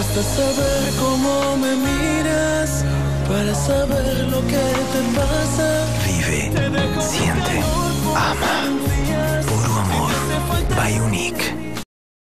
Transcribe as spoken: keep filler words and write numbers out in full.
Basta saber cómo me miras para saber lo que te pasa. Vive, siente, ama.